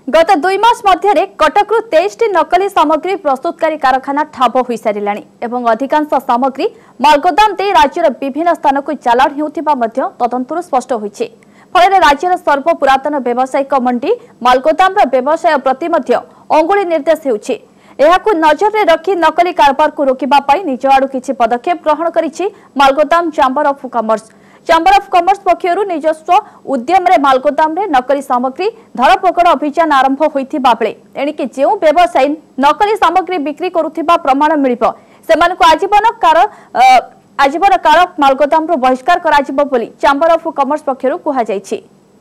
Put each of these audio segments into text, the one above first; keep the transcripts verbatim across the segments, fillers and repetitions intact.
गत दुई मास मध्य कटकरू तेईस नकली सामग्री प्रस्तुतकारी कारखाना ठाप हो सारा एवं अधिकांश सामग्री मालगोदाम दे राज्यर विभिन्न स्थान को चालाण होता तदंतर स्पष्ट होइछे। फल राज्यर सर्वपुरातन व्यावसायिक मंडी मालगोदाम व्यवसाय प्रति अंगुली निर्देश होउछे। एहाकु नजर में रखी नकली कारबार को रोकिबा पाई निज आड़ू किछि पदक्षेप ग्रहण करिछि मालगोदाम chamber of commerce. Chamber of commerce पक्षरु निजस्व उद्यम रे मालगोदाम रे नकली सामग्री धरपकड़ अभियान आरंभ होइथिबा बेले एणिके जेउ व्यवसायी नकली सामग्री बिक्री करुथिबा प्रमाण मिलिबो सेमानकु आजीवन कार आजीवन काल मालगोदाम रो बहिष्कार कराजिबो बोली चैम्बर ऑफ कॉमर्स पक्षरु कुहा जायछि।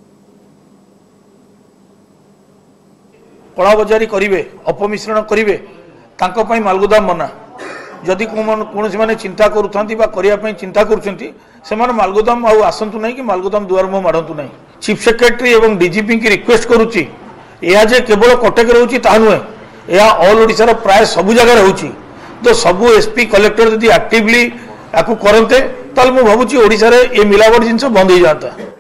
कलाबजारी करिवे अपमिश्रण करिवे तांको पई मालगोदाम बना जदि कौन से चिंता करिया चिंता करुँच से मालगोदाम आउ आसतु ना कि मालगोदाम दुआर मुँह मारतु ना। चीफ सेक्रेटरी एवं डीजीपी की रिक्वेस्ट करुच्ची जे केवल कटक रोचे ता नुहे यह ऑल ओडिशा प्राय सबु जगह रोचे तो सबू एसपी कलेक्टर जदि एक्टिवली या करते ताल मुझे भावुँ ओडिशा रे ये मिलावट जिनस बंद हो जाता।